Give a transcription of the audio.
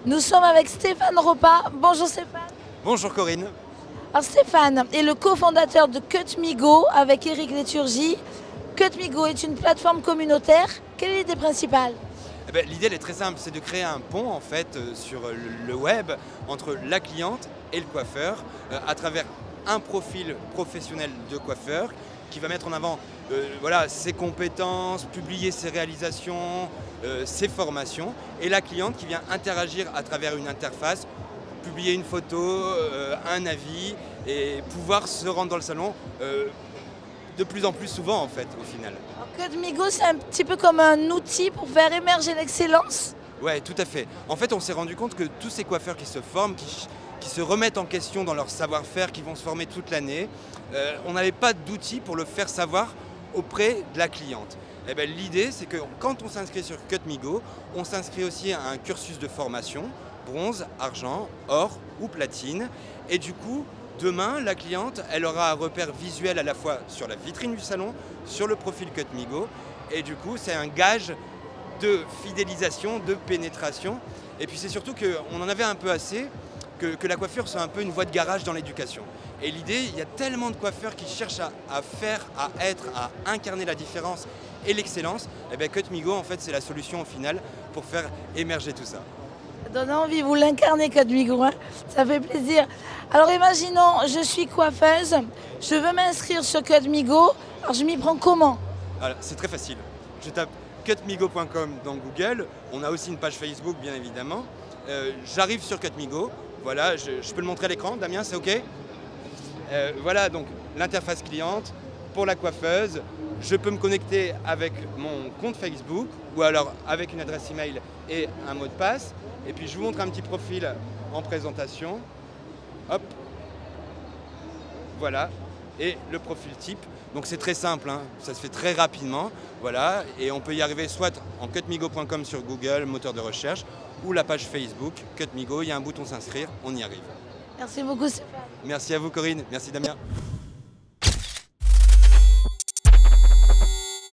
Nous sommes avec Stéphane Ropa. Bonjour Stéphane. Bonjour Corinne. Alors Stéphane est le cofondateur de Cutmigo avec Eric Léturgie. Cutmigo est une plateforme communautaire. Quelle est l'idée principale? L'idée elle est très simple, c'est de créer un pont en fait sur le web entre la cliente et le coiffeur à travers un profil professionnel de coiffeur qui va mettre en avant voilà, ses compétences, publier ses réalisations, ses formations, et la cliente qui vient interagir à travers une interface, publier une photo, un avis, et pouvoir se rendre dans le salon de plus en plus souvent en fait au final. Cutmigo, c'est un petit peu comme un outil pour faire émerger l'excellence? Ouais, tout à fait. En fait, on s'est rendu compte que tous ces coiffeurs qui se forment, qui se remettent en question dans leur savoir-faire, qui vont se former toute l'année, on n'avait pas d'outils pour le faire savoir auprès de la cliente. L'idée, c'est que quand on s'inscrit sur Cutmigo, on s'inscrit aussi à un cursus de formation, bronze, argent, or ou platine. Et du coup, demain, la cliente, elle aura un repère visuel à la fois sur la vitrine du salon, sur le profil Cutmigo. Et du coup, c'est un gage de fidélisation, de pénétration. Et puis c'est surtout qu'on en avait un peu assez que la coiffure soit un peu une voie de garage dans l'éducation. Et l'idée, il y a tellement de coiffeurs qui cherchent à faire, à être, à incarner la différence et l'excellence. Cutmigo, en fait, c'est la solution au final pour faire émerger tout ça. Ça donne envie, vous l'incarnez Cutmigo, hein, ça fait plaisir. Alors imaginons, je suis coiffeuse, je veux m'inscrire sur Cutmigo, alors je m'y prends comment? C'est très facile. Je tape cutmigo.com dans Google, on a aussi une page Facebook bien évidemment. J'arrive sur Cutmigo, voilà, je peux le montrer à l'écran, Damien, c'est OK? Voilà donc l'interface cliente pour la coiffeuse. Je peux me connecter avec mon compte Facebook ou alors avec une adresse email et un mot de passe. Et puis je vous montre un petit profil en présentation. Hop, voilà, et le profil type. Donc c'est très simple, hein. Ça se fait très rapidement, voilà, et on peut y arriver soit en cutmigo.com sur Google, moteur de recherche, ou la page Facebook Cutmigo, il y a un bouton s'inscrire, on y arrive. Merci beaucoup Stéphane. Merci à vous Corinne, merci Damien.